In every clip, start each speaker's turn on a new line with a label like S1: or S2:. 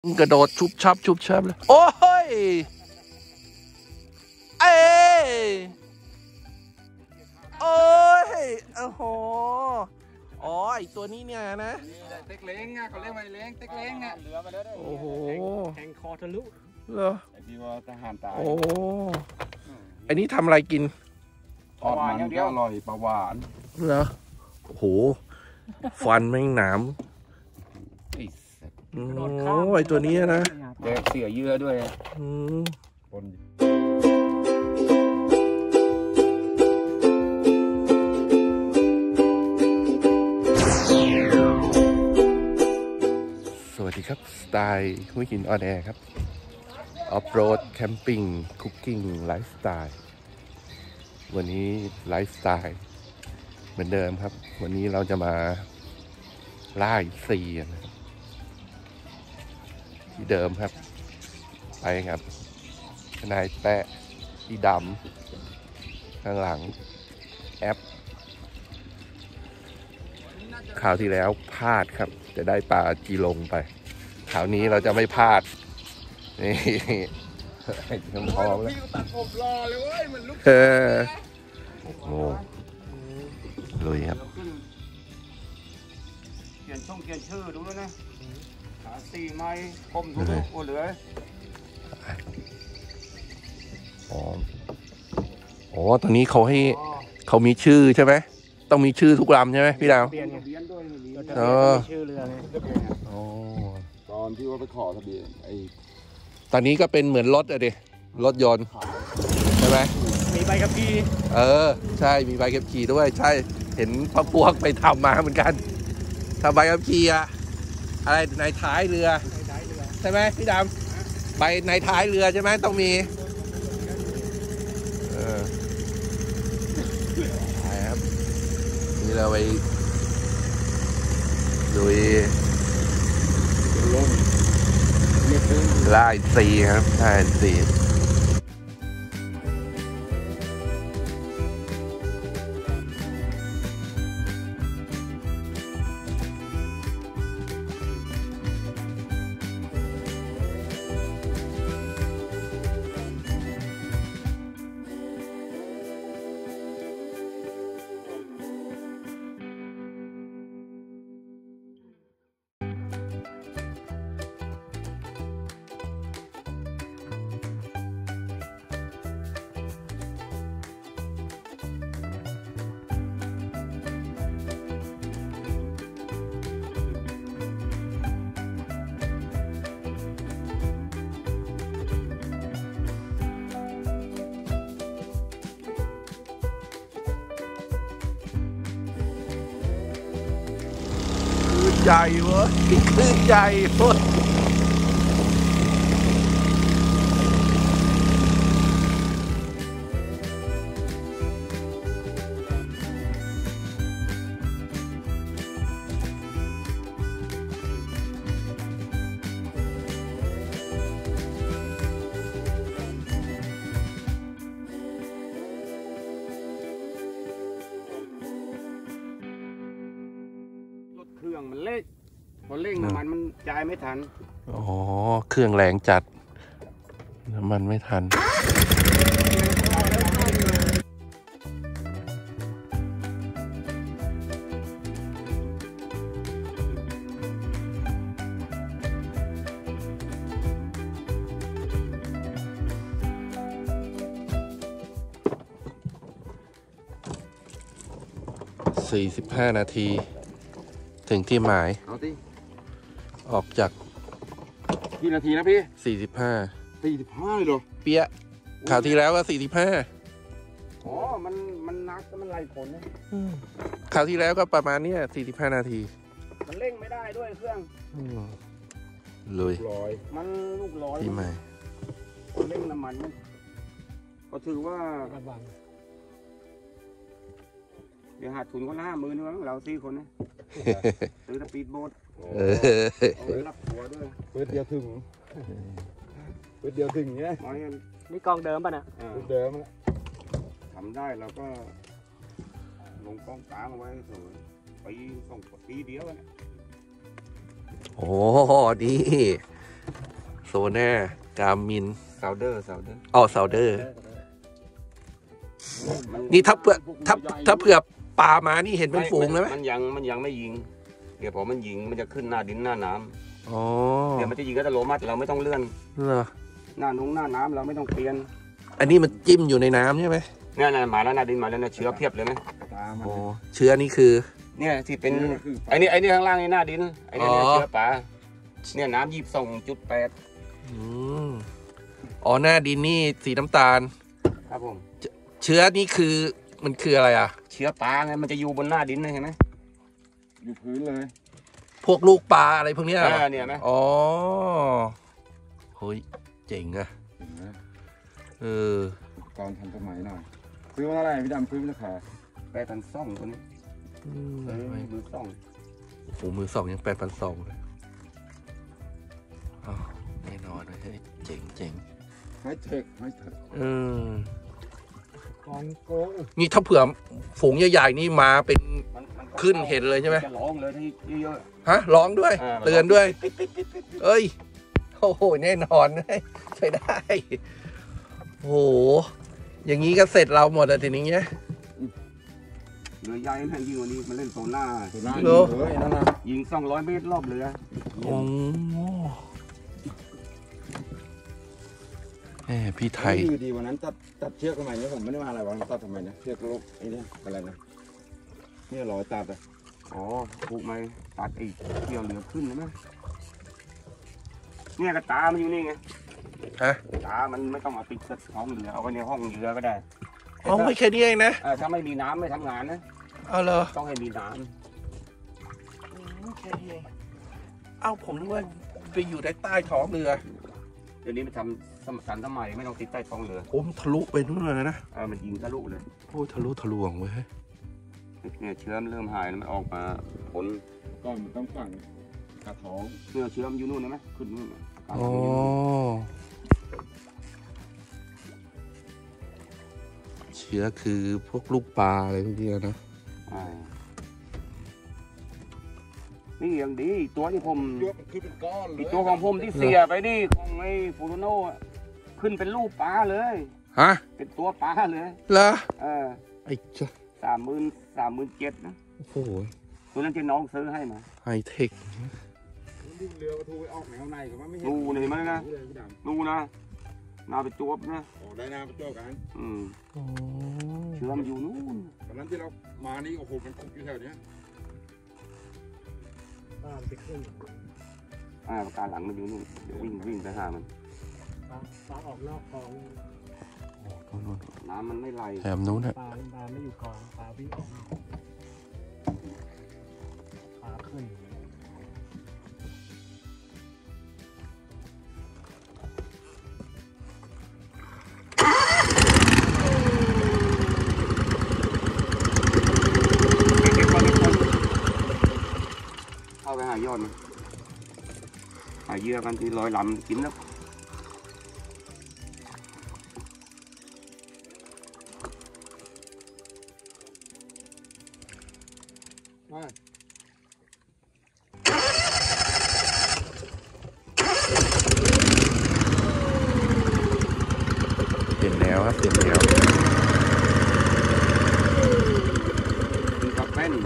S1: กระโดดชุบชับชุบชับเลยโอ้ยเอ้โอ้ยโอ้โหอ๋อไอตัวนี้เนี่ยนะ
S2: เต็กเล้งอ่ะเขาเรียกว่าเล้งเต็กเล้งอ่ะเหลือมาแล้วโอ้โหแทงคอทะลุ
S1: เหรอ
S2: ไอที่ว่าทหารตาย
S1: โอ้อันนี้ทำอะไรกิน
S2: ทอดมันก็อร่อยปลาหวาน
S1: เหรอโอ้โหฟันแม่งหนามโอ้ไอตัวนี้นะ
S2: เด็กเสียเยื่อด้วย
S1: สวัสดีครับสไตล์หัวหินออนแอร์ครับออฟโรดแคมปิ้งคุกกิ้งไลฟ์สไตล์วันนี้ไลฟ์สไตล์เหมือนเดิมครับวันนี้เราจะมาล่าอินทรีนะครับที่เดิมครับไปครับนายแปะที่ดำข้างหลังแอปคราวที่แล้วพลาดครับจะได้ปลาจีลงไปคราวนี้เราจะไม่พลาดนี่ทำพร้อมแล้วตัดผมรอเลยเว้ยมันลุกโอ้ลุยครับ
S2: เขียนช่องเขียนชื่อดูแล้วนะขาตีไม้คมดูโอ้เหลือ
S1: โอ้ตอนนี้เขาให้เขามีชื่อใช่ไหมต้องมีชื่อทุกลำใช่ไหมพี่ดาว
S2: ชื่อเรือตอนที่ว่าไปขอทะเบียน
S1: ตอนนี้ก็เป็นเหมือนรถอะดิรถยนต์ใช่ไหม
S2: มีใบขับขี่
S1: ใช่มีใบขับขี่ด้วยใช่เห็นพ่อพวกไปทำมาเหมือนกันทำใบขับขี่อะไรในท้ายเรือใช่ไหมพี่ดำใบในท้ายเรือใช่ไหมต้องมีไปครับนี่เราไปลุยล่าอินทรีครับล่าอินทรีใหญ่เว้ยคลื่นใหญ่เว้ย
S2: เครื่องมันเล็กพอเร่งน้ำมันจ่ายไม่ทัน
S1: อ๋อเครื่องแรงจัดน้ำมันไม่ทัน45 นาทีถึงที่หมายออกจาก
S2: กี่นาทีนะพี่
S1: 45
S2: เลยเหรอ
S1: เปี้ยข่าวที่แล้วก็45
S2: อ๋อมันนักมันไหลผลนะ
S1: ข่าวที่แล้วก็ประมาณนี้45 นาที
S2: มันเร่งไม่ได้ด้วยเครื่อง
S1: ลุย
S2: มันลูกร้อย
S1: ที่หมาย
S2: เร่งน้ำมันก็ถือว่าเดี๋ยวหาทุนคนละ50,000นึงเรา4 คนนะซื้อสปีดโบ๊ทรับหัวด้วยเปิดเดียวถึงเนี่ย
S3: นี่กองเดิมป่ะเนี่ย
S2: เดิมทำได้เราก็ลงกองกลางไว้สวยปี2 ปีเดียวนะ
S1: โอ้ดีโซน่ากามิน
S2: ซาวเดอร์
S1: อ๋อซาวเดอร์ นี่ถ้าเผื่อปลามานี่เห็นเป็นฝูงเลยไหม
S2: มันยังไม่ยิงเดี๋ยวพอมันยิงมันจะขึ้นหน้าดินหน้าน้ำ
S1: อ๋อ
S2: เดี๋ยวมันจะยิงก็จะโลมัดเราไม่ต้องเลื่อน
S1: เหรอ
S2: หน้าน้ำเราไม่ต้องเปลี่ยน
S1: อันนี้มันจิ้มอยู่ในน้ำใช่ไหม
S2: เนี่ยมาแล้วหน้าดินมาแล้วนะเชื้อเพียบเลยไหม
S1: อ๋อเชื้อนี่คือ
S2: เนี่ยที่เป็นไอ้นี่ข้างล่างนี่หน้าดินไอ้นี่เชื้อปลาเนี่ยน้ำ22.8
S1: อืมอ๋อหน้าดินนี่สีน้ำตาล
S2: ครับผม
S1: เชื้อนี่คือมันคืออะไรอ่ะ
S2: เชื้อปลาไงมันจะอยู่บนหน้าดินเลยเห็นไหม
S4: อยู่พื้นเลย
S1: พวกลูกปลาอะไรพวกเนี้ยเหรอ
S2: เนี่ยไหม
S1: อ๋อเฮ้ยเจ๋งอะ
S4: เห็นไหม
S1: เออ
S4: อุปกรณ์ทันสมัยหน่อยซื้อมาเท่าไหร่พี่ดำซื้อมาราคา
S2: 8,200ตัวนี้ มือซ่อง
S1: โอ้โหมือสองยัง8,200เลยอ้าวแน่นอนเลยเฮ้ยเจ๋ง
S4: ให้เทค
S1: เออ
S3: ของโกง
S1: นี่ถ้าเผื่อฝูงใหญ่ๆนี่มาเป็น
S2: มันก็
S1: ขึ้นเห็นเลยใช่ไหม
S2: จะร้องเลยที่เยอะ
S1: ฮะร้องด้วย
S2: ๆ
S1: เตือนด้วย เอ้ย โอ้โห แน่นอนเลยใช้ได้ โอ้โห อย่างนี้ก็เสร็จเราหมดอะทีนี้เนี่ย
S2: เรือใหญ่นะยิงวันนี้มันเล่นโซน่า
S4: ตัวหน้า
S1: เหร
S4: ยิ
S1: อ
S4: งเลยนั่นน่ะ
S2: ยิง200 เมตรรอบเรือ
S1: โอ้แหมพี่ไทย
S4: อยู่ดีวันนั้นตัดเชือกทำไมเนี่ยผมไม่ได้มาอะไรวันตัดทำไมเนี่ยเชือกลูกไอ้เนี่ยอะไรนะเนี่ยรอยตัดอะ
S2: อ๋อถูกไหมตัดอีกเกี่ยวเรือขึ้นนะมั้ยเนี่ยกระตามันอยู่นี่ไง
S1: ฮะ
S2: ตามันไม่ต้องมาปิดห้องเรือเอาไว้ในห้องเรือก็ได้
S1: อ๋อไม่แค่นี้เองนะ
S2: ถ้าไม่มีน้ำไม่ทำงานนะ
S1: เอาเหรอ
S2: ต้องให้มีน้
S1: แค่นี้เองเอ้าผมนึกว่าไปอยู่ในใต้ท้องเรือ
S2: ำเดี๋ยวนี้มันทำสันสมัยไม่ต้องติดใต้ท้องเรือ
S1: ผมทะลุไปนู่นเลยนะ
S2: มันยิงทะลุเลย
S1: โอ้ยทะลุทะลวงเว้ย
S2: เนี่ยเชื้อมันเริ่มหายแล้วมันออกมาผล
S4: ก่อนมันต้องฝังกระท้อง
S2: เนื้อเชื้อมันอยู่นู่นนะไหมขึ้นนู่นน่ะอาการ
S1: อ๋อ
S2: มันอยู่นู่น
S1: เชื้อคือพวกลูกปลาอะไรพวกนี้นะ
S2: นี่อย่างดีตัวที่ผม
S4: ยกมันขึ้นเป็นก้อนเลย
S2: อีกตัวของผมที่เสียไปนี่ของไอ้ฟูโรโน่อะขึ้นเป็นลูกปลาเลย
S1: ฮะ
S2: เป็นตัวปลาเลย
S1: เหรอ
S2: 37,000
S1: ไอ้เจ้า
S2: นะ
S1: โอ้โห
S2: ตัวนั้นที่น้องซื้อให้มา
S1: ไฮเทค
S4: ลูกเรือประตูไปออกแนวในเขาว่าไม่เห็น
S2: ดูนี่มันนะ
S4: เลยพี่ดำ
S2: ดูนะนาไปจวบนะ
S4: ออกได้นะไปโจ้กัน
S1: โอ้
S2: เชื้อมันอยู่นู่น
S4: ตอนนั้นที่เรามานี่โอ้โหมันคุกอยู่แถวเนี้ย
S3: ตามไปขึ้น
S2: ประการหลังมันอยู่นู่นเดี๋ยววิ่งไปหามัน
S3: ปลาออกนอกคลอง
S1: นู่น
S2: น้ำมันไม่ไหล
S1: แถมนู้นฮะ
S3: ปลาไม่อยู่คลองปลาวิ่งออกนอกปลาขึ้น
S2: เข้าไปหายอดมันหาเหยื่อกันที่ลอยลำกินแล้ว
S1: เปลี่ยนแนวครับเปลี่ยนแนว
S2: มีกับแป้น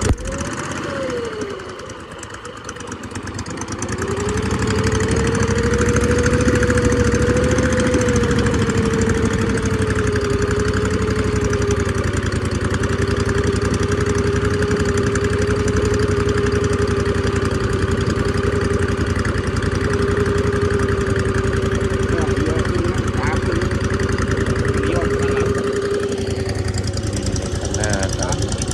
S1: หน้าครับ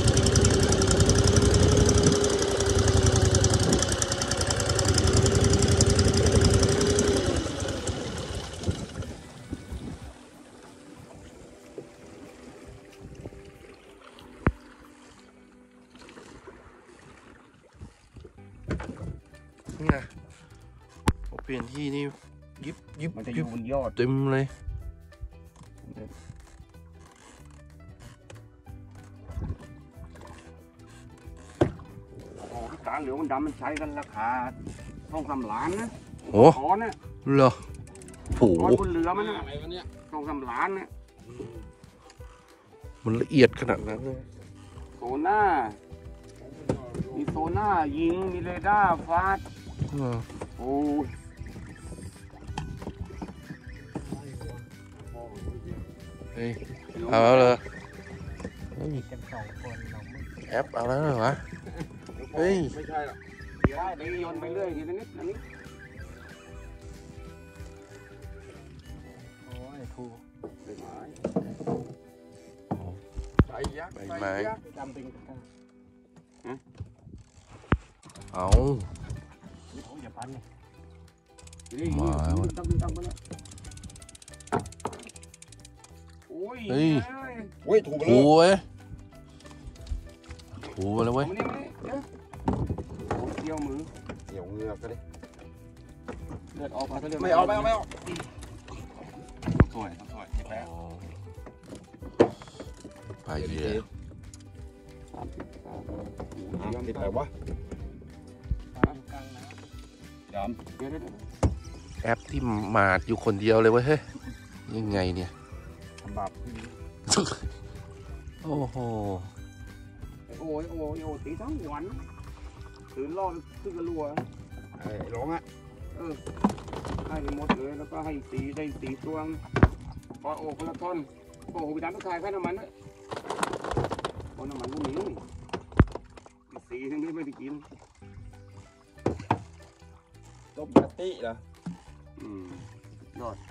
S1: นี่ไงผมเปลี่ยนที่นี่ยิบ
S2: มันจะอยู่บนยอด
S1: เต็มเลย
S2: การเหลืองมันดำมันใช้กันราคาทองคำล้านนะ
S1: โอ้
S2: ถอนนะ
S1: เหรอโห
S2: ร้อยบนเรือมันนะ
S4: อะไรวะเนี่ย
S2: 2-3 ล้านเนี่ย
S1: มันละเอียดขนาดนั้นเลย
S2: โซน่ามีโซน่ายิงมีเรดาร์ฟาดโอ้ย
S1: เฮ้ยเอาแล้วเลยเฮ้ย
S3: กัน2 คนเราไม่
S1: แอปเอาแล้วเหรอวะเฮ้ย
S4: ไม่ใช่หรอก
S2: เดี๋ยวไปโยนไปเรื่อยทีละนิดอันนี้
S3: โอ้ยถูก
S2: ใบไม้
S4: ใส่ยักษ์
S1: ใบ
S4: ใส่
S1: ไม้
S4: ยักษ์
S3: จำเป็นกัน
S1: เอา
S3: โอ้ยอย่าพันเลย
S2: นี่ตั้งไปแล้วโอ้ย
S1: เฮ้ย
S4: เฮ้ยถูกไป
S1: ถู
S4: เลย
S1: เว้ยถูไปแล้วเว้ย
S2: มานี่เดี๋ยวโอ้เกี่ยวมือ
S4: เดี๋ยวเหงือกก็ดิ
S2: เลือดออกมาซะเลย
S4: ไม่เอาสวยแป๊ะ
S1: ไปเยอะ
S4: ติดอะไรวะ
S3: กลางนะ
S4: ด
S2: เดี๋ยว
S1: แอปที่มาดอยู่คนเดียวเลยเว้ยเฮ้ยยังไงเนี่ย
S4: ำทำบาป
S1: โอ้โห
S2: โอ้ตีทั้งวันตื่นรอดขึ้นกระลัว
S4: ไอ้ร้องอ่ะ
S2: ให้หมดเลยแล้วก็ให้สีได้สีตวงพอโอ้คนละท่อนโอ้ไปทำต้องขายค่าน้ำมันด้วยเพราะน้ำมันพวกนี้สีทั้งนี้ไม่ได้กิน
S4: ต้มกะทิเหรอย
S2: อด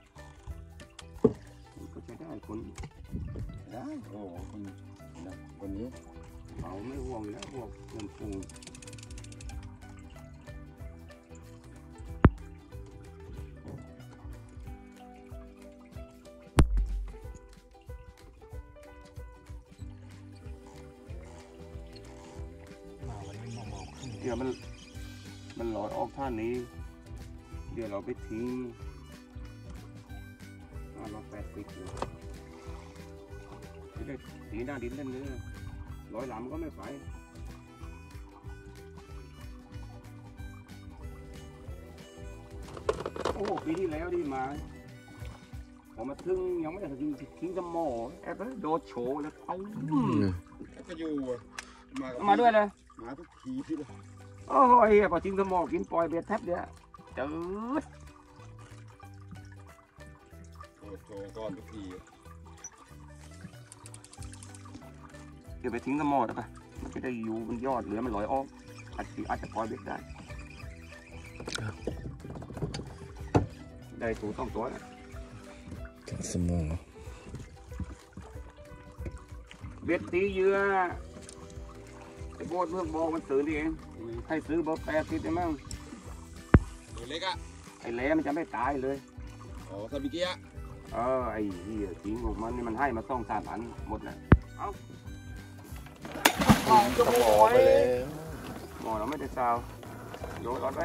S2: ก็ใช้ได้คน
S4: ได้โอ้คนนี้
S2: เขาไม่ห่วงอยู่แล้วพวกเงินฟู
S3: มาวันนี้มองขึ้น
S2: เดี๋ยวมันลอยออกท่านี้เดี๋ยวเราไปทิ้ง580เลยจะได้ตีหน้าดินเล่นเลยร้อยหลำก็ไม่ไปโอ้ปีที่แล้วดีมาผมมาถึงยังไม่ได้ทิ้งสมอแอบโดดโฉแล้วไป
S4: ก็อยู่
S2: มาด้วยเลย
S4: มาทุกทีที่เลย
S2: โอ้ยพอทิ้งสมอกินปล่อยเบ็ดแทบเดียวจืด
S4: โชว์ก้อนทุกที
S2: เดี๋ยวไปทิ้งสมอแล้วไปมันจะได้อยู่บนยอดเหลือมันลอยออกอาจจะปล่อยเบ็ดได้ได้ตัวต้องตัวนะ
S1: สมอง
S2: เบ็ดตีเหยื่อไอ้โบดเมื่อบอกมันซื้อนี่เองให้ซื้อเบอร์80ได้มั้ง
S4: ตัวเล็กอ่ะ
S2: ไอ้แหลมันจะไม่ตายเลย
S4: อ๋อซาบิเกีย
S2: ไอ้เหี้ยทิ้งของมันนี่มันให้มา2-3 อันหมดเลยเอ้า
S1: จะหมอไปแล้ว
S2: หมอเราไม่ได้ซาวโยนรอดไป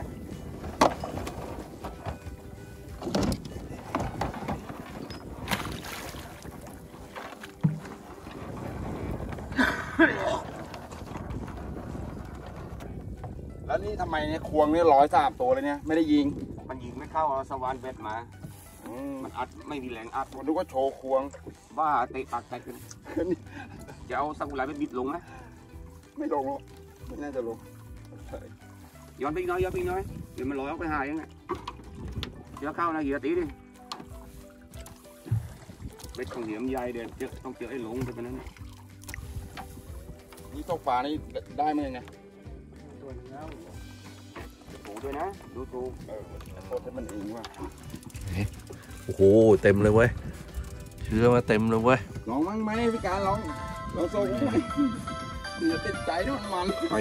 S4: แล้วนี่ทำไมเนี่ยควงเนี่ย103ตัวเลยเนี่ยไม่ได้ยิง
S2: มันยิงไม่เข้าเอาสวานเบ็ดมา มันอัดไม่มีแรงอัด
S4: ผมนึกว่าโชว์ควง
S2: บ้าเตะปากแตกกันจะเอาสักุหลาไปบิดลงไหม
S4: ไม่ลงหรอกไม่น่าจะลง
S2: ย้อนไปอีกน้อยเดี๋ยวมันลอยออกไปหายังไงเดี๋ยวเข้านะเหยื่อตีดิเบ็ดของเหยื่อมใหญ่เดี๋ยวต้องเจอไอ้หลงไปกันนั้น
S4: นี่ตกปลานี่ได้ไหมเนี่ย
S3: ตัวนึงแล้ว
S2: ถูด้วยนะดูถูก
S4: โทษให้มันเองว่ะ
S1: โอ้โหเต็มเลยเว้ยเชื่อมาเต็มเลยเว้ย
S4: ลองมั้งไหมพี่การลองโซ่กูไหมอย่าติดใจด้วยมัน
S2: ไป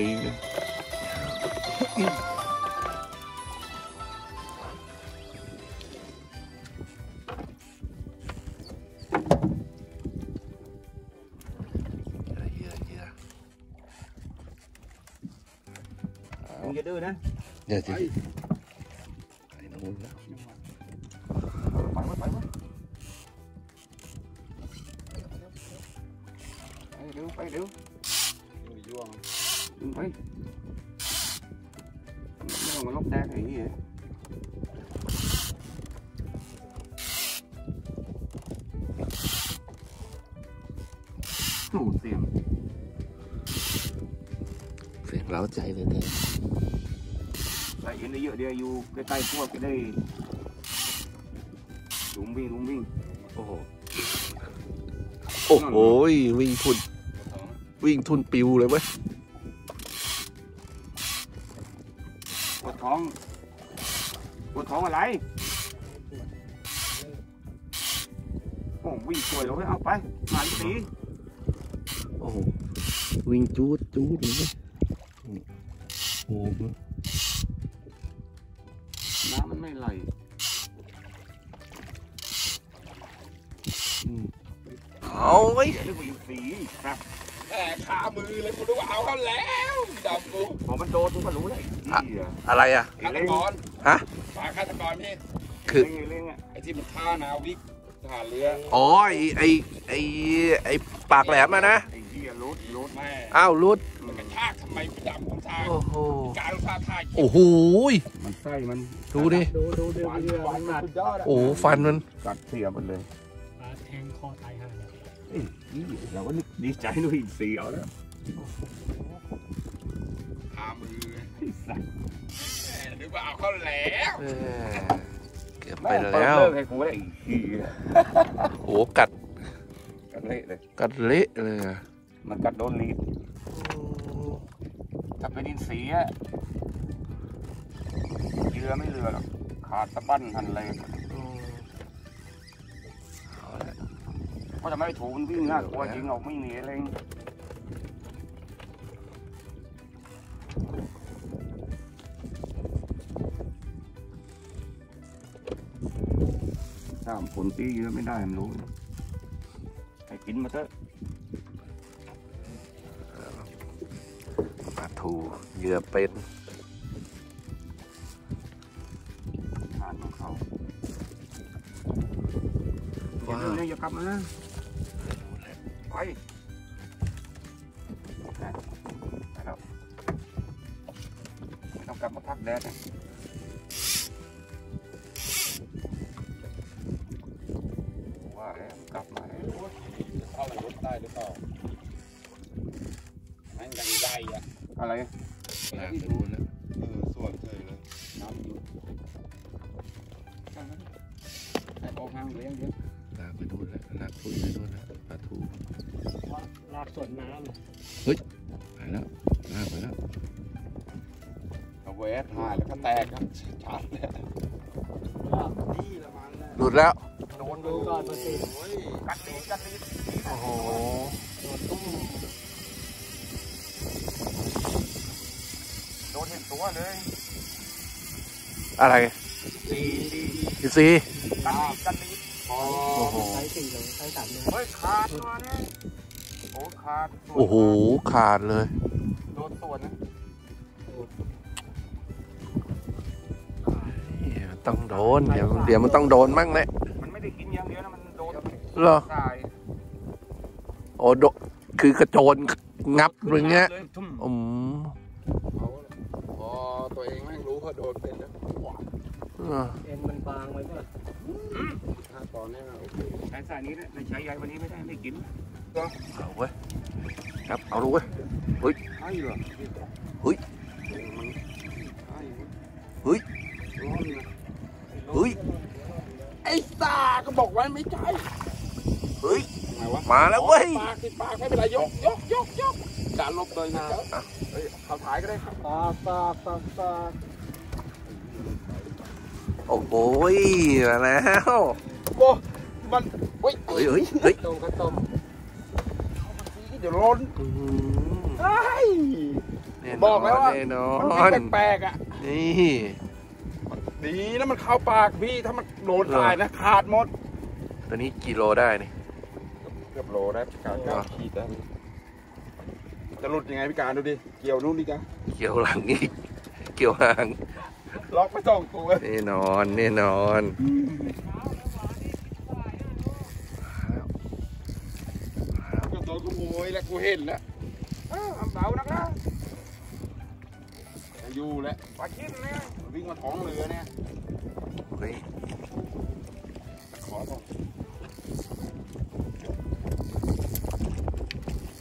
S2: มึงจะดื้อนะ
S1: เดี๋ยวสิไอ้นู่นนะ
S2: ไปเร็วไปเร็ว
S4: ย่วง
S2: ดึงไปไม่ต้องมาลบแตกไอ้เหี้ยโอ้เสียง
S1: เสียงเล้าใจเลยเนี่ย
S2: ใส่เอ็นได้เยอะเดียวอยู่ใกล้ๆพวกก็ได้ลุมวิ่ง
S1: โอ้โหโอ้โหวิ่งทุนปิวเลยเว้ย
S2: ปวดท้องอะไรโอ้วิ่งสวยเลยเอาไปมาดิสี
S1: โอ้โหวิ่งจูดเลยเว้ยโอ้โห
S2: น้ำมันไม่ไหล
S1: เอาไว้
S2: เดี๋ยววิ่งสีครับ
S4: แต่ขามือเลยกูรู้ว่าเอาเขาแล้วดำกู
S2: พอมันโดนทุกคนรู้เลย
S1: อะไรอ่ะ
S4: ฆาตกร
S1: ฮะ
S4: ปลาฆาตกรนี่
S1: คือ
S2: เล่งอ่ะ
S4: ไอ้ที่มันฆ่านาวิกทหารเรือ
S1: อ๋อไอ้ปากแหลมอะนะ
S2: ไอ้เหี้ยรถ
S4: แม่
S1: อ้าวรุด
S4: มันกระชากทำไมกูดำผมทาง
S1: โอ้โห
S4: การอุตสาห์ถ่าย
S1: โอ้โห
S2: มันไส้มัน
S1: ดูดิ
S3: ดู
S4: ฟัน
S3: เรือ
S4: ฟั
S3: มัน นหนัก
S4: สุดยอดอะ
S1: โอ้โหฟันมัน
S2: กัดเสียมันเลย
S3: ปลาแทงคอตายห่าเลย
S2: เอ้ยเราก็นึกดีใจด้วยอีกสีเอาแล้ว
S4: ขามือ
S2: ไอ้สัส
S4: แม่นึกว่าเอาเขาแล้ว
S1: เกือบไปแล้ว
S2: เลิกให้กูได้อีกที
S1: โอ้โหกัด
S2: กันเละเลย
S1: เละเลยอะ
S2: มันกัดโดนลีดถ้าเป็นดินสีอะเรือไม่เรือหรอกขาดสะบั้นทันเลย
S1: เอาละ
S2: เพราะจะไม่ถูกมันวิ่งน่ากลัวจริงออกไม่หนีเลยถ้าผลตีเยอะไม่ได้มันรู้ให้กินมาเถอะ
S1: ปลาทูเหยื่อเป็น
S2: ทานของเขา
S1: ว้า
S2: เดี๋ยวเนี่ยอย่ากลับมานะไปแล้วไม่ต้องกลับมาพักแดดนะว่าแล้วกลับมาแล้ว
S4: เข้าไปรถได้หรือเปล่าแม่งยังใหญ่อะ
S2: อะไร
S1: ลากไปดูแล้ว
S4: ส่วนเลยเลยน้ำอยู่
S2: ไอ้ออกห่างเลยอย่างเดียว
S1: ลากไปดูแล้วลากทุนไปดูแล้วปลาทู
S3: ลากสวนน้ำ
S1: ไปแล้วลากไปแล้ว
S4: เอาแหวนถ่ายแล้วก็แตกครับชัดเลย
S3: นี่ละมันนะ
S1: หลุดแล้ว
S4: โดน
S3: ดูก่อนตัวสิ
S2: กัดลีด
S1: โอ้โห
S2: โดนเห็นตัวเลย
S1: อะไร
S2: ดี
S1: อีซี
S2: กันลีด
S1: โอ้โห
S3: ใช้4เลยใช้3เลย
S2: เฮ้ยขาดตัวนะโอ้ขาด
S1: โอ้โหขาดเลย
S2: โดนส่วนนะ
S1: ต้องโดนเดี๋ยวมันต้องโดนมั่งแหละ
S2: มันไม่ได้กินอย่างเดียวนะมันโดน
S1: เหรอ
S2: ตาย
S1: โอ้โดคือกระโจนงับอย่างเงี้ย
S2: เลยทุ่ม
S1: อืม
S4: พอตัวเองแม่งรู้ว่าโดนเป็นแล้ว
S3: เอ็นมันบางไว้ป่ะ
S4: ถ้าตอนนี้โอเค
S2: ใช้สายนี้นะใช้ใหญ่วันนี้ไม่ได้ไม่กิน
S1: เอาเว้ยครับเอาดูเว้ย
S2: ใช่เหรอ
S1: เฮ้ย
S2: มันใช่
S1: เฮ้ย
S2: ร้อนนะ
S1: เฮ้ย
S4: ไอ้ตาก็บอกว่าไม่ใช่
S1: เฮ้ย
S4: ไงวะ
S1: มาแล้วเว้ย
S4: ปากติดปากไม่เป็นไรยกการลบเลยนะเฮ้ยเขาถ่ายก็ได้ครับ
S3: ปาก
S1: โอ้โหมาแล้ว
S4: โอ้มันเฮ้ย
S1: เฮ้ย
S3: ต้มก็ต้ม
S4: เดี๋ยวร้อน
S1: อืม
S4: เฮ้ย
S1: แน่นน
S4: บอกแล้วว่า
S1: แน่นอ
S4: มัน
S1: น
S4: แปลกๆอ่ะ
S1: นี่
S4: ดีนะมันเข้าปากพี่ถ้ามันโดนตายนะขาดหมด
S1: ตัวนี้กี่โลได้นี่
S4: เกือบโลได้การขีดได้จะหลุดยังไงพี่การดูดิเกี่ยวนู่นดิจ้ะ
S1: เกี่ยวหลังอีกเกี่ยวหาง
S4: ล็อกไป2 ตัว
S1: แน่นอนแน่นอน
S4: ก็โดนขโมยแล้วกูเห็นแล้ว
S2: เบานักนะ
S4: อยู่แล้ว
S2: ปลาชิ้นเนี่ย
S4: วิ่งมาท้องเรือเนี่ย
S1: เฮ้ย
S4: ขอบอก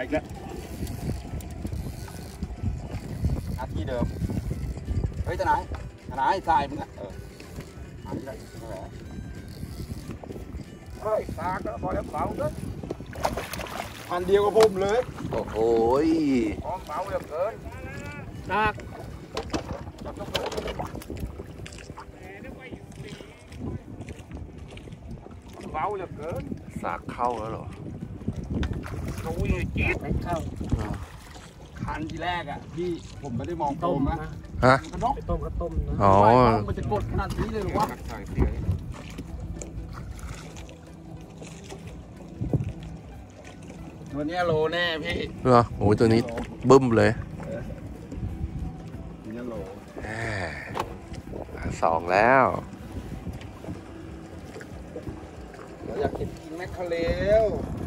S2: อีกแล้ว
S4: อาที่เดิมเฮ้ยทนายทรายมึงอ่ะอันนี้ได้นั่นแหละ
S2: เฮ้ยตากแล้วพอแล้วเบาเกิน
S4: พันเดียวกับผมเลย
S1: โอ้โห
S2: พอเบาเหลือเกินตากจับต้องเบาเหลือเกิน
S1: สากเข้าแล้วเหรอ
S2: เราวิ่งจี๊ด
S3: ไม่เข้า
S4: คันทีแรกอ่ะพี่ผมไม่ได้มองโก
S3: ต้
S4: ง
S3: ม
S4: นะ
S3: นะ
S1: ฮะ
S4: กระนก
S3: ไปต้มก็ต้มนะ
S1: อ๋อ
S4: มันจะกดขนาดนี้เลยหรือวะ
S2: ใส่เสีย
S4: วันนี้โลแน่พี่
S1: เหรอโอ้ยตัวนี้บึ้มเลย
S4: วันนี้โล
S1: แหมสองแล้ว
S4: เราอยากกินแมคคาเรล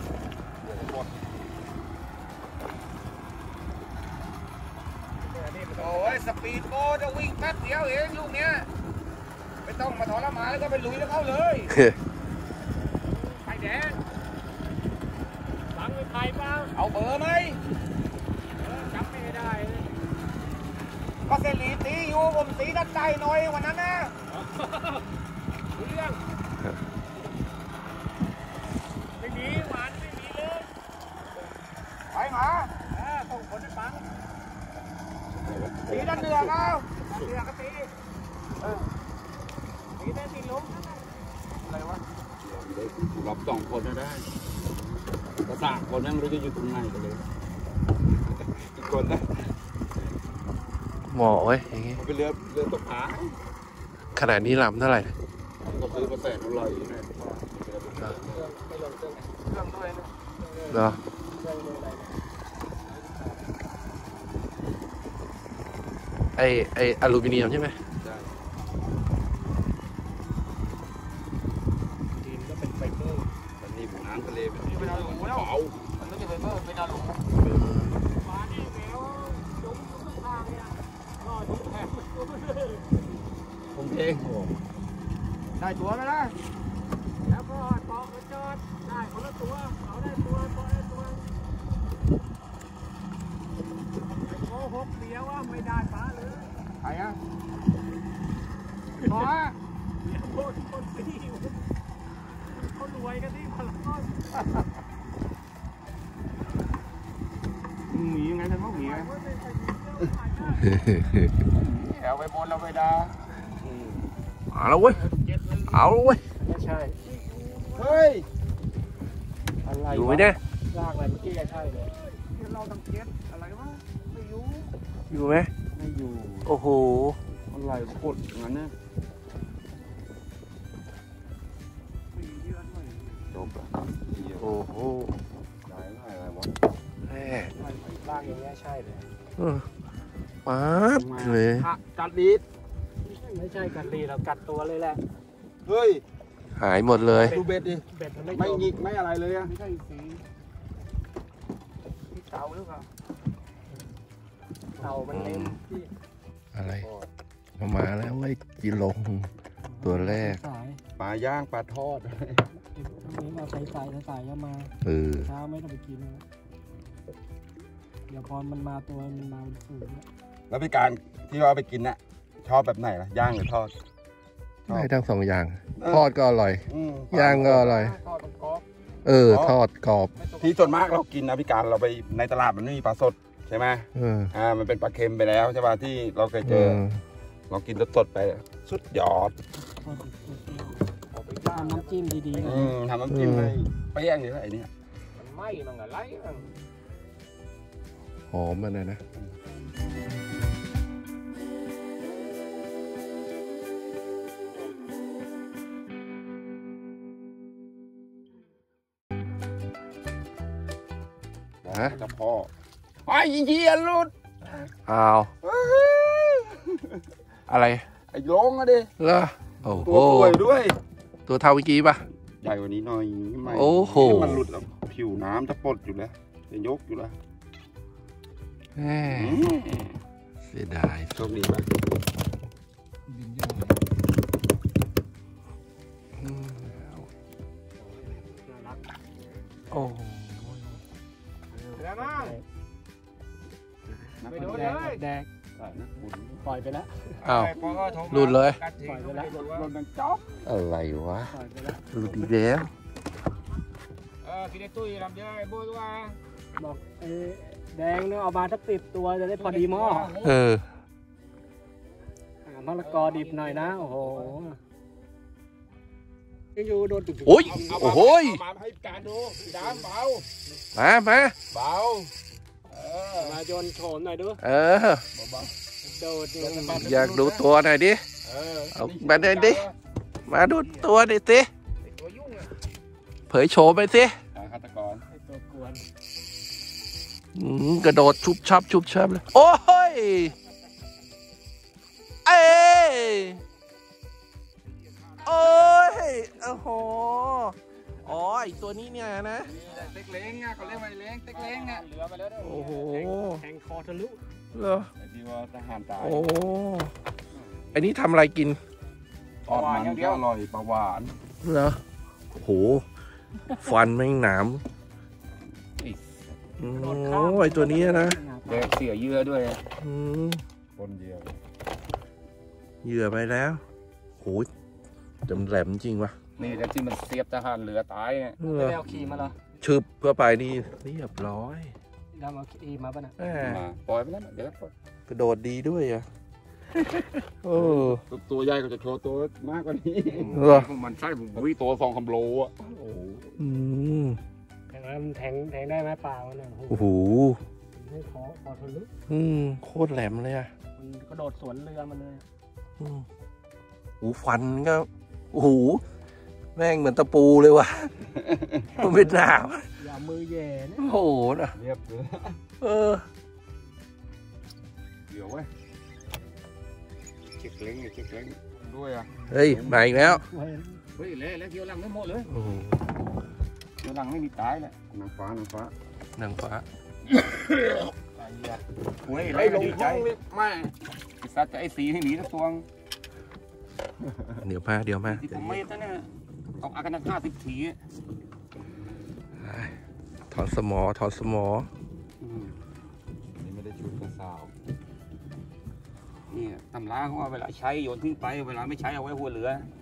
S2: โอ้ยสปีดโบ๊ทวิ่งแป๊บเดียวเองลูกเนี้ยไม่ต้องมาถอนละหมาแล้วก็ไปลุยแล้วเข้าเลยไฟแดง
S3: ฟังไปไปเปล่า
S2: เอาเบอร์ไหม
S3: จำไม่ได้เลย
S2: ก็เซรีตีอยู่ผมตีด้านใต้หน่อยวันนั้นนะ
S3: รู้เรื่องไม่มีหวานไม่มีเลย
S2: ไปหมา
S3: ต้องคนให้ฟัง
S2: ตีด้านเหนือเอาด้านเหนือก็ตี
S3: มีแต่ตีลง
S2: อะไรวะ
S4: รับ2 คนได้ก็3 คนนั่งไม่รู้จะอยู่ตรงไหนกันเลยอีกคนนะ
S1: หมอไว้ยอย่างงี้
S4: มันเป็นเรือตกปลา
S1: ขนาดนี้ลำเท่าไหร่
S4: ก็ซื้อมาแสนอร่อยนะ
S3: ไม่ลงเครื่อง
S2: เครื่องด้วยนะ
S1: เหรอ
S3: เครื่องเลยอะไร
S1: ไออลูมิเนียมใช่ไหม
S4: ใช่
S3: ทีมก็เป็นไฟเบอร์
S4: แต่นี่ผมน้ำทะเลเป็น
S2: นี่เป็นอาหลูแล้ว
S4: เบา
S2: มันไม่ใช่ไฟเบอร์เป็นอาหลู
S3: หวานนี่แมวจมทุกทางเนี่ยรอทุกแถบ
S4: ผมเอง
S2: ได้ตัวไหมล่ะ
S3: แล้วก็ตอกกระจอดได้คนละตัวเอาได้ตัวได้ตัวไอ้โกหกเดียวว่าไม่ได้ปลาเลย
S2: ใครอ่ะขอ
S3: เดี๋ยวคนตีเขารวยกันที่พลากอน
S2: หมียังไงท่านพ่อหมีแถวไปบนเราไปดา
S1: เอาแล้วเว้ย เอาแล้วเว้ย
S3: ไม่ใช่
S4: เฮ้ย
S3: อะไร
S1: อยู่ไหมเนี่ย
S3: ลากอะไรเมื่อกี้ใช่เลย
S2: เราต้องเก็บอะไรวะไม่รู้
S1: อยู่ไหม
S4: ไม่อยู่
S1: โอ้โห
S4: อะไรกดอย่างนั้นนะ
S2: ไม่เยอะด้วย
S4: จบละ
S1: โอ้โห
S4: ได้อะไรวะ
S1: แหม
S3: ลากอย่างเงี้ยใช่เลย
S1: ป๊าดเลย
S4: กัดลีด
S3: ไม่ใช่กัดรีเรากัดตัวเลยแหละ
S4: เฮ้ย
S1: หายหมดเลย
S4: ดูเบ็ดดิ
S3: เบ็ดมันไม่
S4: ไม่
S3: จม
S4: หยิกไม่อะไรเลยอะ
S2: ไม่ใช่สีที่เตาหรือเปล่า
S3: เต่ามันเล็มที่
S1: อะไรมาแล้วไอ้ยกิโลงตัวแรก
S3: สาย
S4: ปลาย่างปลาทอด
S3: นี้มาใช้สายก็มา
S1: เออ
S3: เช้าไม่ต้องไปกินนะเดี๋ยวพอมันมาตัวมันมาเป็นฝูงแล้ว
S4: แล้วพี่การที่เราเอาไปกินน่ะชอบแบบไหนล่ะย่างหรือทอด
S1: ได้ทั้งสองอย่าง ทอดก็อร่อย
S4: อืม
S1: ย่างก็อร่อย
S2: ทอดกรอบ
S1: เออ ทอดกรอบ
S4: ที่ส่วนมากเรากินนะพี่การเราไปในตลาดมันไม่มีปลาสดใช่ไหม
S1: เออ
S4: มันเป็นปลาเค็มไปแล้วใช่ป่ะที่เราเคย
S1: เอ
S4: เจอ
S1: อ
S4: เรากินสดๆไปสุดยอด
S3: ทอดเอาไปย่างน้ำจิ้มดีๆนะ
S4: ทำน้ำจิ้มให้เปรี้ยงอยู่ไอ้นี่
S2: มันไหม้มันอะไรมัน
S1: หอมมันนะ ฮะ
S4: กับพ่อไอ้เหี้ยรุด
S1: อ้าว อะไร
S4: ไอ้ลงอะดิ
S1: เหรอโอ้
S4: ตั
S1: โห
S4: วสวยด้วย
S1: ตัวเท่าเมื่อกี้ป่ะ
S4: ใหญ่กว่านี้หน่อยไม่
S1: โอ้โห
S4: มันหลุดแล้วผิวน้ำจะปลดอยู่แล้วจะยกอยู่แล้ว
S1: แหมเสียดาย
S4: โชคดีป่ะ
S1: อืม
S3: น่ารัก
S1: โอ้
S2: เดี๋ยวมา
S3: แดกปล่อยไปแล้ว
S1: อ้าวหลุดเลย
S3: ปล่อยไปแล้ว
S4: รถดังจ๊อบ
S1: อะไรวะ
S3: ปล่อยไปแล้ว
S1: หลุดอีกแล้ว
S2: กินได้ตุ้ยลำเยอะไอ้โบ้ตัว
S3: บอกแดงเนี่ยเอามาสัก10 ตัวจะได้พอดีหม้อ
S1: เออ
S3: มะละกอดิบหน่อยนะโอ้โหยังอยู่โดนจุด
S1: โอ้ยโอ้โหย
S4: มาให้การดูดามเบา
S1: มา
S4: เบา
S3: มาโยนโฉมหน่อยดู
S1: เออ
S3: โดด
S1: อยากดูตัวหน่อยดิ เอามาหน่อยดิ มาดูตัวหน่อยสิ
S2: ตัวยุ่งอ่ะ
S1: เผยโฉมไปสิ
S4: ฆาตกร
S3: ตัวกวน
S1: กระโดดชุบชับเลย โอ้ย เอ้ยโอ้ย โอ้โห อ๋อไอตัวนี้เนี่ยนะ
S4: เต็กเล้งอ่ะเขาเรียกว่าเล้งเต็กเล้งอ่ะเหลือไปแล้ว
S1: โอ้โห
S3: แทงคอทะลุ
S1: เหรอ
S4: ไอ้ที่ว่าทหารตาย
S1: โอ้อันนี้ทำอะไรกิน
S4: ทอดมันก็อร่อยปลาหวาน
S1: เหรอโอ้โห ฟันแม่งหนามโอ้ไอตัวนี้นะ
S2: เด็กเสียเยื่อด้วย
S1: อืม
S4: คนเดียว
S1: เหยื่อไปแล้วโหจำแหลมจริงวะ
S2: นี่แต่ที่มันเสียบทหารเรือตายเนี่ย
S1: เหรอ
S3: ไปเอาขี่มาเหรอ
S1: ชึบเพื่อไปนี่เรียบร้อย
S3: ดำเอาขี่มาป่ะนะ
S1: แหม่
S2: มาปล่อยไปแล้วเดี๋ยวปล่อย
S1: กระโดดดีด้วยอ่ะโอ้
S4: ตัวใหญ่ก็จะโชว์ตัวมากกว่านี้
S1: เหรอ
S2: มันใช่ผม
S4: วิตัว2 คำโลอ่ะ
S1: อืม
S3: แต่ว่ามันแทงได้ไหมเปล่าเนี่ย
S1: โอ้โห
S3: ให้คอทะลุ
S1: โคตรแหลมเลยอ่ะ
S3: มันกระโดดสวนเรือมาเลย
S1: หูฟันก็โอ้โหแม่งเหมือนตะปูเลยว่ะมันเป็นหนาม
S3: อย่ามือแย่นะ
S1: โอ้โหนะ
S4: เรียบเลย
S1: เออ
S4: เดี๋ยวเว้ย
S2: เช็คเล้งเช็คเล้ง
S4: ด้วยอ่ะ
S1: เฮ้ยมาอีกแล้ว
S2: เฮ้ยแล้วเกี่ยวหลังไม่หมดเลย
S1: โอ้โห
S2: เกี่ยวหลังไม่มีตายเลย
S4: นางฟ้านางฟ้าน
S1: างฟ้า
S2: โอ้ย
S4: ไอ้ลง
S2: ดีใจ
S4: ห้องนี่ไม่
S2: สัตว์จะไอ้สีให้หนีทั้งตัว
S1: เดี๋ยวมา
S2: ที่ผมไม่ตั้งเนี่ยเอาอากัน50 ที
S1: ถอนสมอ
S4: นี่ไม่ได้ชุดกระสาว
S2: นี่ตำราเขาว่าเวลาใช้โยนทิ้งไปเวลาไม่ใช้เอาไว้หัวเรือ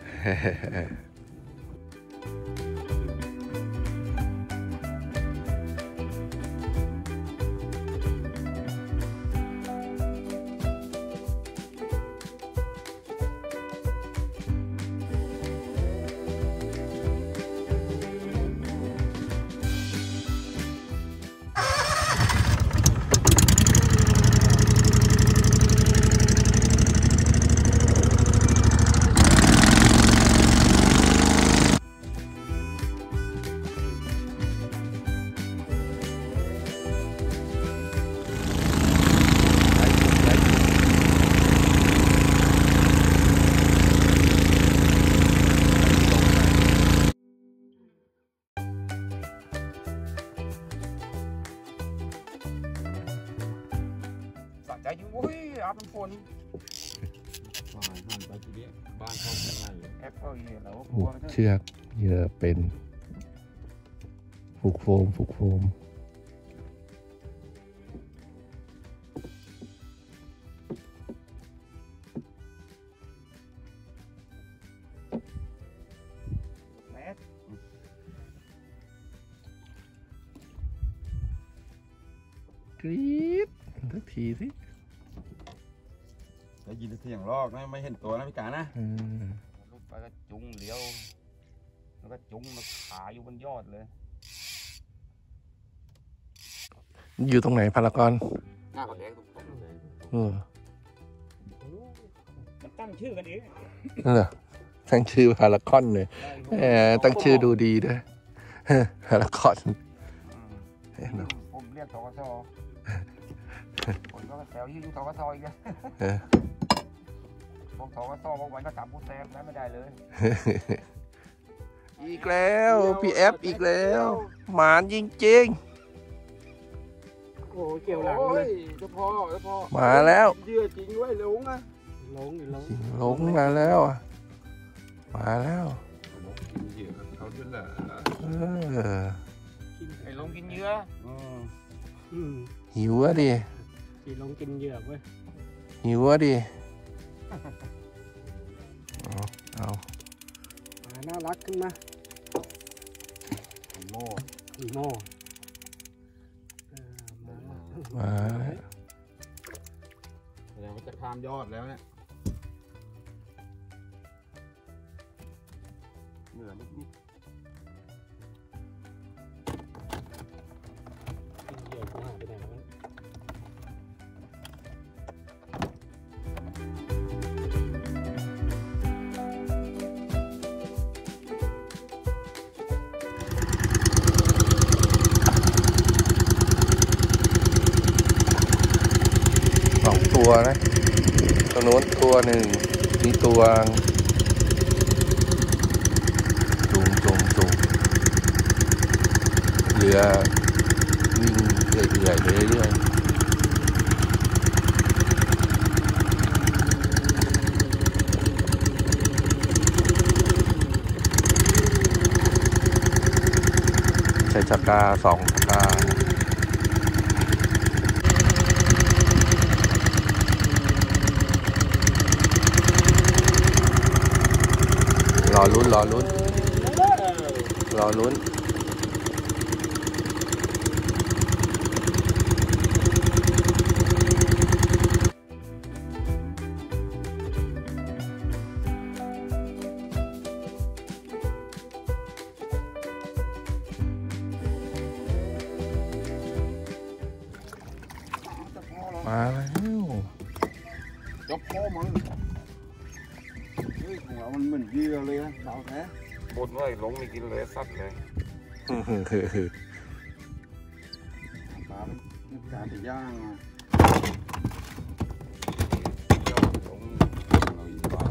S2: สะใจอยู่โอ้ยอาบน้ำฝน
S4: หันไปทีนี้บ้านเขาเป็นไง
S2: แอปเปิลเหี้ยเราก็ก
S1: ผู
S2: ลัว
S1: ก
S2: นะ
S1: เชือกเหยื่อเป็นผูกโฟม
S2: แมส
S1: กรี๊ดสักทีสิ
S4: ได้ยินเสียงลอกนะไม่เห็นตัวนะพี่กานะ
S2: ลูกไปก็จุงเลี้ยวแล้วก็จุงมาขาอยู่บนยอดเลย
S1: อยู่ตรงไหนพารากอน
S2: หน้าเขาแดงตรง
S3: มันตั้งชื่อกันเอง
S1: นั่นเหรอตั้งชื่อพารากอนเลยตั้งชื่อดูดีด้วยพารากอน
S2: ผมเรียกทกศผมก็แซวอยู่ทกศอีกแล้วพวกทกศบางวันก็จับผู้แซมนะไม่ได้เลย
S1: อีกแล้วพี่แอฟอีกแล้วหมานจริง
S3: โอ้โหเกี่ยวหลัง
S4: โอ้
S3: เลย ย
S4: เจ้าพ่อ
S1: ๆมาแล้ว
S4: เยื่อจริงไว้ลงอ่ะ
S3: ลงอยู่ลง
S1: หลงมาแล้วอะมาแล้ว
S4: เหยื่อเขาด้วยแหละ
S1: เออ
S2: ไอ้ลงกินเยื่อ
S3: อืม
S1: หิวอะดิ
S3: กี่ลงกินเหยื่อเว้ย
S1: หิวอ่ะดิเอา
S3: น่ารักขึ้นมา
S4: โม่
S3: อีโม่มา
S1: มา
S4: แสดงว่าจะข้ามยอดแล้วเนี่ย
S2: เหนื่อยนิด
S3: กินเหยื่อกูหายไปไหนแล้ว
S1: 2 ตัวนะตรงโน้นตัวหนึ่งมีตัวจุงเรือวิ่งเรื่อยๆไปเรื่อยๆใช้จักรา2 ตะกร้ารอลุ้นมาแล้ว
S4: ยกโค้มันเฮ้ยของเรามันเหมือนเหยื่อเลยนะเราแท้
S2: ๆบนไว้หลงไม่กินเลยซัดเลย
S4: ปลาเป็นการไปย่างอ่ะ
S2: หลง
S4: เราอีกปลา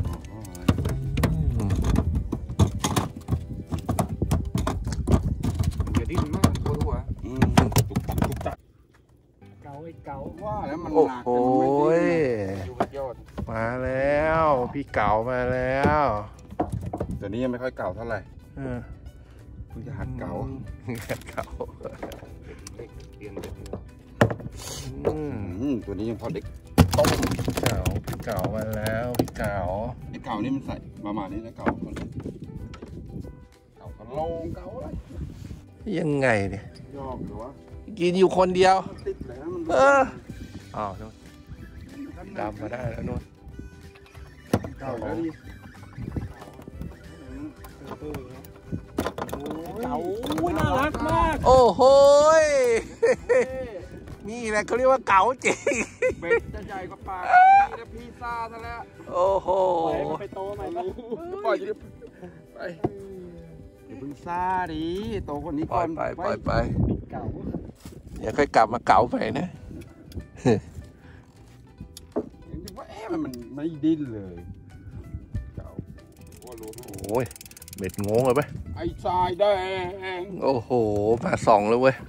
S2: อย่าดิ้นมากปวดหัว
S4: ตุกตัก
S3: เก๋าไอ้เก๋า
S4: ว่าแล้วมัน
S1: โอ้
S4: หนัก
S1: โห
S2: อยู่กับยอด
S1: มาแล้วพี่เก๋ามาแล้ว
S4: ตัวนี้ยังไม่ค่อยเก่าเท่าไหร่
S1: เออ
S4: เพิ่งจะหัดเก่า
S1: หัดเก๋า
S2: เล็กเปลี่ยนเป็น
S4: ตัวนี้ยังพอเด็ก
S1: พี่เก๋ามาแล้วพี่เก๋า
S4: ไอ้เก่านี่มันใส่ประมาณนี้นะเก่าคนเก่าก็โลงเก่าอะไร
S1: ยังไงเนี่ย
S4: ยอกหรือวะ
S1: กินอยู่คนเดียว
S4: มันติดแล้วมัน
S1: เอออ๋อนู่นดำมาได้แล้วนู่น
S4: เก่าแล้วดิ
S3: เก๋าน่ารักมาก
S1: โอ้โหยนี่แหละเขาเรียกว่าเก๋าจริง
S2: เบ็ดจะใหญ่กว่าปลาพี่นะพี่ซ่าซะแล้ว
S1: โอ้โห
S3: ปล่อยมันไปโตใหม่ปะ
S4: ปล่อยจะไปอย่าเพิ่งซ่าดิโตคนนี้
S1: ปล่
S4: ก่
S1: อ
S4: อย น
S1: ไป
S3: เก๋า
S1: เดี๋ยวค่อยกลับมาเก๋าไปนะ
S4: เห็นว่ามันไม่ดิ้นเลยเก่าว่ารู้
S1: โอ้ยเบ็ดงงเลยไหม
S4: ไอ้ทรายแดง
S1: โอ้โหมาส่องเลยเว้ย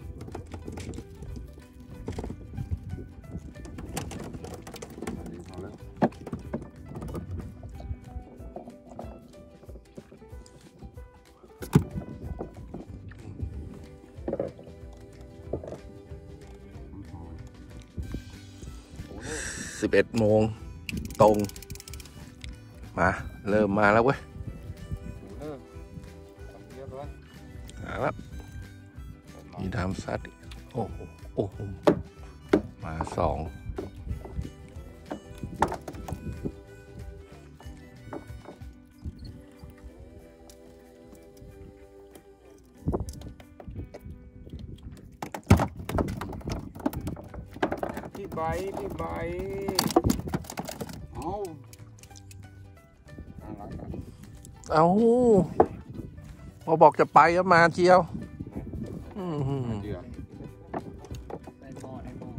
S1: 11 โมงตรงมาเริ่มมาแล้วเว้ย
S2: เลิกเรียบร้อย
S1: มาแล้วมีดามซัดอีกโอ้โหโอ้โหมา2
S2: พี่ใบ
S4: เอาน่ารักอ่ะ
S1: เอาพอบอกจะไปก็มาเชียวอื้อหือ
S4: เหยื่อ
S3: ได้หม้อ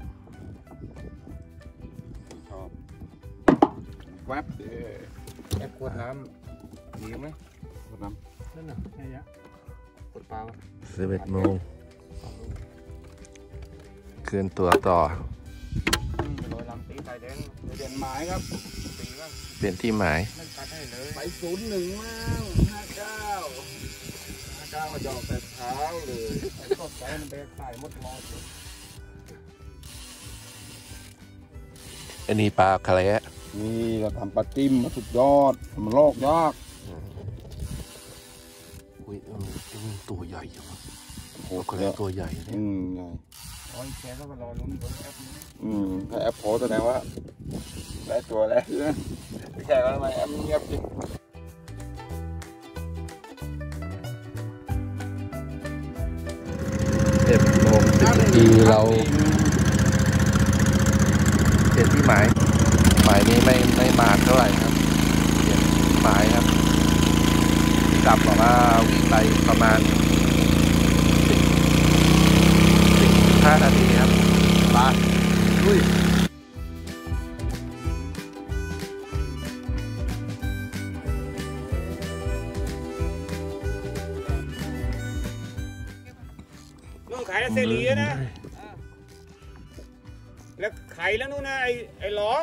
S4: ชอบแวบ
S2: แอปขวดน้ำมีไหม
S4: ขวดน้
S3: นั่นน่ะไงยะ
S2: ขวดเปล่า
S1: 11 โมงเคลื่อนตัวต่อ
S2: โรยลำตีสายแดง
S4: ำเปลี่ยนหมายครับ
S2: ตีบ้าง
S1: เปลี่ยนที่หมาย
S2: ไม่ตัดให้เลย
S4: ไป01มั่ง59ก็จะออกแต่เช้าเลย
S2: ไอ้ก็ใส่มันไปขายมดมอดเลย
S1: อันนี้ปลาคาเละ
S4: นี่เราทำปลาจิ้มมาสุดยอดมันลอกยาก
S1: อุ้ยตัวใหญ่จังวะ
S4: โห
S1: คาเละตัวใหญ่เนี่ย
S4: ไง
S2: โอ้ยแกก็รอลุ้นตัวแอปนี้
S4: ถ้าแอปโพสแสดงว่าได้ตัวแล้วไม่ใช่แล้วทำไมแอปเงียบจริง
S1: 11:10 เราเปลี่ยนที่หมายนี้ไม่มาเท่าไหร่ครับเปลี่ยนหมายครับกลับบอกว่าวิ่งไปประมาณ15 นาทีครับไปลุย
S2: นู่นขายแล้วเซรีนะ แล้วไข่แล้วนู่นนะไอ้หลอง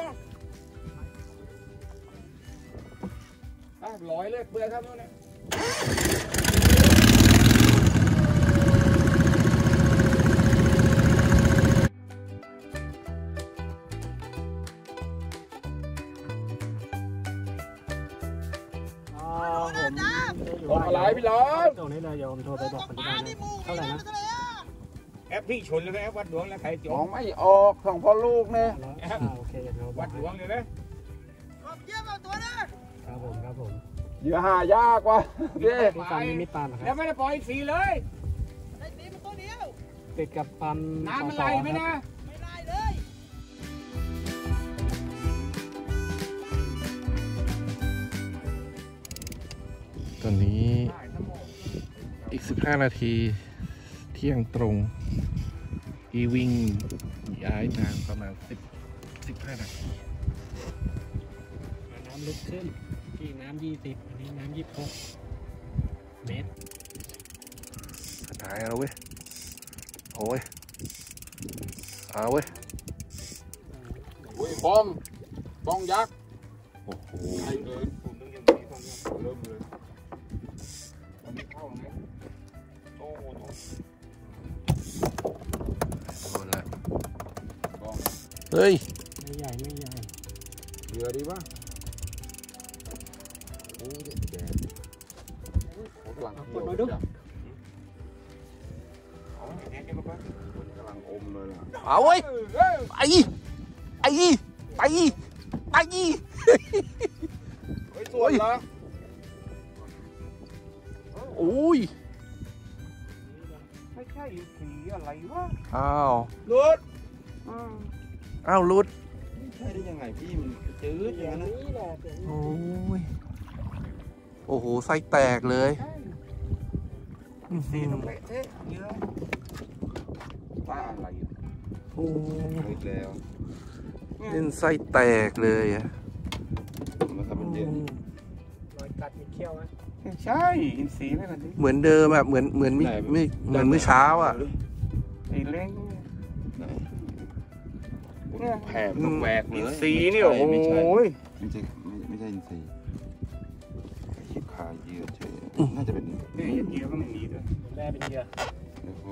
S2: ลอยเลยเปลือยครับนู่นนะ
S3: บอกอะไรพี่ล้อมตรงนี้เลยโยมโทรไปบอกคนที่บ้านเท่าไหร่นะ
S2: แอปที่ชนเลยนะแอปวัดหลวงแล้วไข่จ
S4: ม
S2: อ
S4: อง งไม่ออกสองพ่อลูกเนี่ย
S3: โอเค
S2: วัดหลวงเลยนะ
S3: ครับผม
S4: เหยื่อหายากว่ะพี่
S3: ที่ปั๊มมิดปั๊มค
S2: แล้
S3: รั
S2: ว
S3: บ
S2: ไม่ได้ปล่อยสีเลย
S3: ติดกับปั๊ม
S2: น้ำมันไหลไหมนะ
S1: ตอนนี้อีก15 นาทีเที่ยงตรงที่วิ่งย้ายทางประมาณ15 นาที
S3: น้ำลึกขึ้นที่น้ำ20อันนี้น้ำ26 เมตร
S1: สุดท้ายแล้วเว้ยโอ้ยเอาเว้ย
S4: อุ้ยบ้องยักษ์
S1: โอ้โห
S4: ใหญ่เกิน
S2: ผมต้องยังมีของ
S4: เริ่มเลย
S2: วันนี้เข้าไหมโอ้โห
S1: โดนละ
S4: บ้อง
S1: เฮ้ย
S3: ไม่ใหญ่
S4: เหยื่อดีป่ะโอ้ยแดงกำลังเที่ยว
S2: เอาไอ้แดงแกมาปะ
S4: กำลังอมเลยล่ะ
S1: เอาเว้ยไป
S2: ไอ้ส่วนละ
S1: โอ้ย
S2: ไม่ใช่สีอะไรวะ
S1: อ้าว
S2: ลุด
S1: อ้าวรุด
S4: ใช่ได้ยังไงพี่มันจืดอย่างนั้นนะ
S1: โอ้ยโอ้โหไส้แตกเลย
S2: สีต้องเละเทะเยอะ
S4: ป้าอะไรอ่ะ
S1: โอ้ย
S4: อีกแล้ว
S1: เล่นไส้แตกเลยอะ
S4: มันทำเป็นเย็น
S3: รอยกัดมีเขี้ยวไหม
S2: ไม่ใช่อินทรีย์ไม่แบบนี้
S1: เหมือนเดิมอะเหมือนเหมือนมื้อเช้าอะ
S2: ไอ้เล้ง
S4: ไหน
S2: เนี่ย
S4: แผ่ต้องแหวกเลย
S2: อินทรีย์นี่โอ้โห
S4: ไม่ใช่อินทรีย์ขีดขาเหยื่อเฉยน่าจะเป็น
S2: เนี่ยเหยื่อก็ไม่มีด้วย
S3: แร่เป็นเหยื่อ
S4: โอ้โห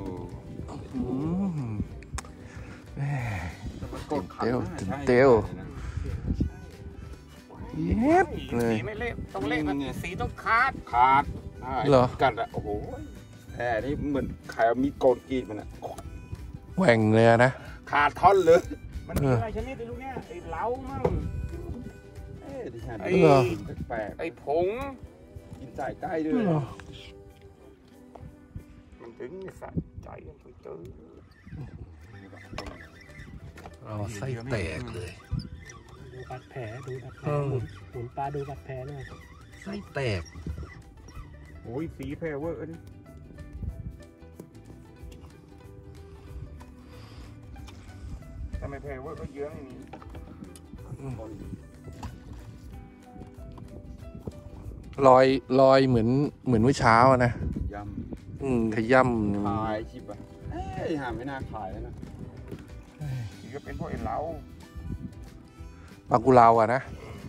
S1: แม่
S4: กด
S1: เตียวเย็บเลย
S2: สีไม่เละต้องเละมันสีต้องขาด
S4: ขาด
S1: เหรอ
S4: กัดอะโอ้โหแผ่นี่เหมือนใครเอามีดโกนกรีดมันอะ
S1: แหว่งเลยอะนะ
S4: ขาดท่อนเลย
S2: มันมีอะไรชนิดไอ้ลูกเนี่ยไอ้เหลามั่ง
S4: เอ๊ะดิฉัน
S2: ไอ้
S4: แปลก
S2: ไอ้ผง
S4: ๆกินสายใกล้ด้วย
S2: มันถึงใส่ใจมันไปเจอ
S1: เอาไส้แตกเลย
S3: ดูบาดแผลหมุนปลาดูบาดแผลหน่อย
S1: ไส้แตก
S2: โอ้ยสีแพรเวอร์ดิทำไมแพรเวอร์ก็เยอะอย่างนี้
S1: ลอยเหมือนเมื่อเช้าอะนะ
S4: ย
S1: ขย่
S4: ำขายชิบอะเอ้ยหาไม่น่าขายแล้วนะ
S2: นี่ก็เป็นพวกไอ้เหลา
S1: ำปลากุเลาอะนะ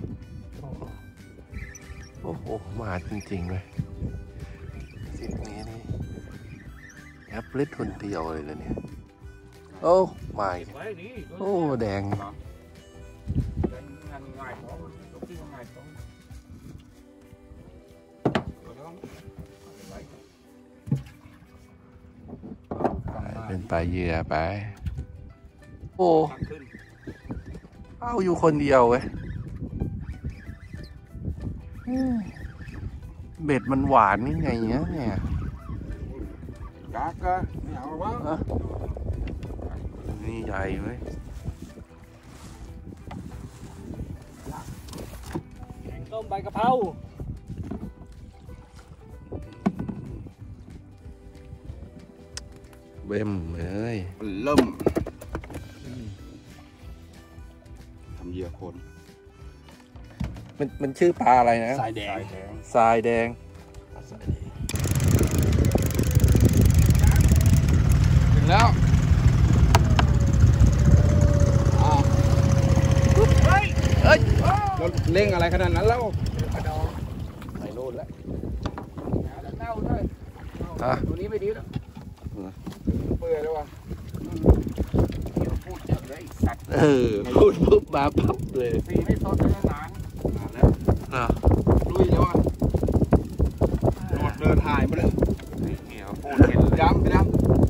S1: โอ้โหมาจริงๆเลยสิ่งนี้นี่แอปเล็ดคนเดียวเลยเนี่ย โอ้มาอีก
S2: ไว้ดิ
S1: โอ้แดง
S2: ท้องตัวท้องไป
S1: เป็นปลาเหยื่อไป โอ้
S2: ตักขึ้น
S1: เอาอยู่คนเดียวเว้ยเบ็ดมันหวานนี่ไงเนี่ย
S2: กากก็ไม่เอาวะ
S1: นี่ใหญ่เว้ย
S3: แกงต้มใบกะเพรา
S1: เบิ่มเลย
S4: เริ่มทำเหยื่อคน
S1: มันชื่อปลาอะไรนะ
S4: สายแดง
S1: ทรายแดง
S4: ถึงแล้ว
S1: เอ้ย
S4: เราเร่งอะไรขนาดนั้นแล้ว
S2: ใส่โน่นแล้วเน่าด้วย
S1: อ่ะ
S2: ตัวนี้ไม่ดีแล้วเปื่อยแล้ววะเดี๋ยวพูดเยอะเลยสัตว์
S1: พูดปุ๊บมาปั๊บเลย
S2: สีไม่สดเลยนานแล้ว
S1: อ่ะ
S4: ลุยแล้วอ่ะโดดเดินถ่ายมาเลย
S2: เดี๋ยวพูดเห็น
S4: ย้ำไปย้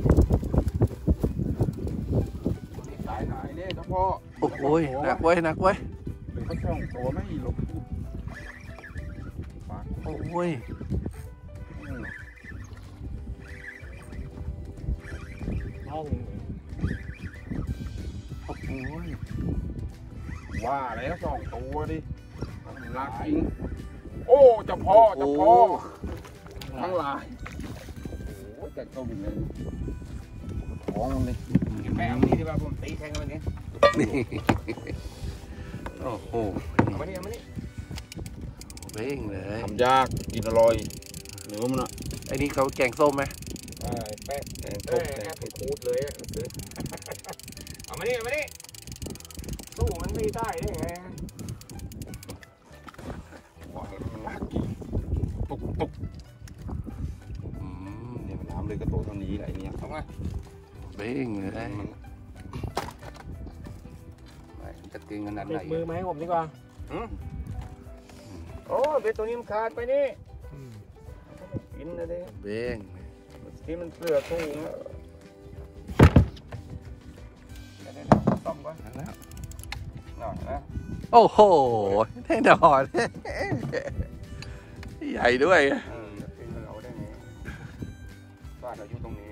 S2: ตัวนี้สายหายเลยครับพ่อ
S1: โอ้โหหนักเว้ยหนักเว้ย
S4: ำเขาส่องตัวไม่หลบ
S1: โอ้ย
S3: ห้อง
S1: โอ้โห
S4: ว่าแล้วส่องตัวดิลากทิ้งโอ้จะพ่อจะพ่อทั้งหลายโอ้แต่ตัวบินเลยท้องเลย
S2: แม่เอานี่ดีกว่าผมตีแทงมันนี้
S1: นี่โอ้โห
S2: เอามานี่เอามานี่
S1: เบ้งเลย
S4: ทำยากกินอร่อยเนื้อมันอ่ะ
S1: ไอ้นี่เขาแกงส้มไหม
S2: แป๊ะแค่ขูดเลยเอามานี่เอามานี่สู้มันไม่ได้ได้ไง
S4: ว่ามันลากกินตุกตุก
S1: อืม
S4: เนี่ยมันน้ำเลยกระโตเท่านี้แหละไอ้เนี่ย
S2: เอามา
S1: เบ้งเลย
S2: มันจะตึงขนาดไห
S3: ติ
S2: น
S3: ดมือมาให้ผมดีกว่า
S2: โอ้เบ็ดตัวนี้มันขาดไปนี่กินนะดิ
S1: เบ้ง
S2: ที่มันเปลือกสูงแล้วต้มก่อน
S1: แล้ว
S2: หน่อยนะ
S1: โอ้โหแน่นอนใหญ่ด้วย
S2: เป็นเราได้ไงบ้านเราอยู่ตรงนี้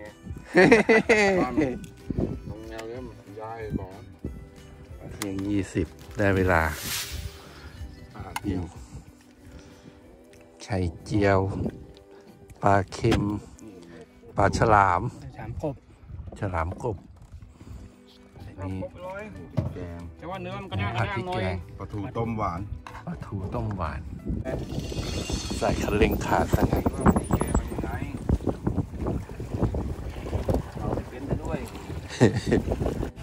S4: ตรงแนวเนี้ยมันย้ายก่อน
S1: เพียง20 ได้เวลา
S4: เดียว
S1: ไข่เจียว ปลาเค็ม ปลาฉลาม
S3: ฉามกบ
S1: ฉลามกบอันนี้
S4: แกง
S2: แต่ว่าเนื้อมันก็น่า
S1: ผัด
S2: จะ
S1: พริก
S2: น้อย
S1: แกง
S4: ปลาทูต้มหวาน
S1: ปลาทูต้มหวาน ใส่คันเร่งขาดซะไง
S2: เราเป็นไปด้วย